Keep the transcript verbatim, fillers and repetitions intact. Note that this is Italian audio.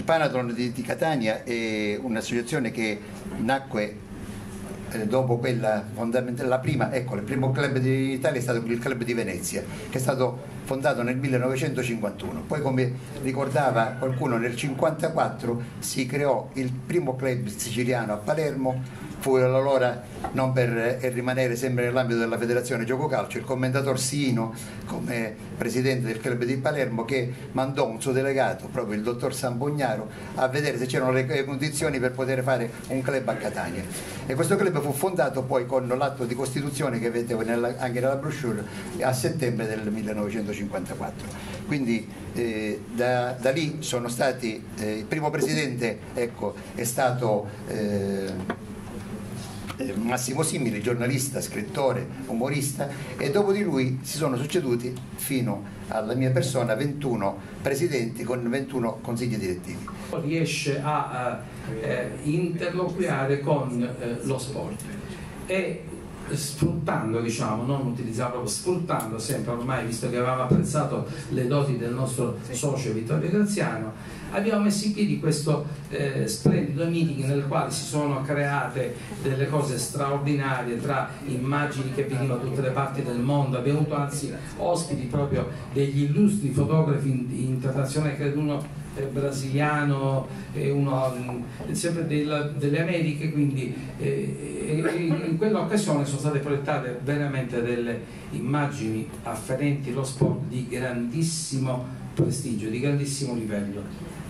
il Panathlon di, di Catania è un'associazione che nacque eh, dopo quella fondamentale, la prima, ecco, il primo club d'Italia è stato il Club di Venezia, che è stato fondato nel millenovecentocinquantuno. Poi, come ricordava qualcuno, nel cinquantaquattro si creò il primo club siciliano a Palermo. Fu allora, non per rimanere sempre nell'ambito della Federazione Gioco Calcio, il commendator Sino, come presidente del club di Palermo, che mandò un suo delegato, proprio il dottor Sampognaro, a vedere se c'erano le condizioni per poter fare un club a Catania. E questo club fu fondato poi con l'atto di costituzione che vedete nella, anche nella brochure, a settembre del millenovecentocinquantaquattro. Quindi eh, da, da lì sono stati, eh, il primo presidente, ecco, è stato eh, Massimo Simili, giornalista, scrittore, umorista, e dopo di lui si sono succeduti fino alla mia persona ventuno presidenti con ventuno consigli direttivi. Riesce a eh, interloquire con eh, lo sport e sfruttando, diciamo, non utilizzando, sfruttando sempre ormai, visto che avevamo apprezzato le doti del nostro socio Vittorio Graziano, abbiamo messo in piedi questo eh, splendido meeting nel quale si sono create delle cose straordinarie, tra immagini che venivano da tutte le parti del mondo. Abbiamo avuto anzi ospiti proprio degli illustri fotografi internazionali, credo uno eh, brasiliano e uno eh, sempre del, delle Americhe, quindi eh, in quell'occasione sono state proiettate veramente delle immagini afferenti allo sport di grandissimo prestigio, di grandissimo livello.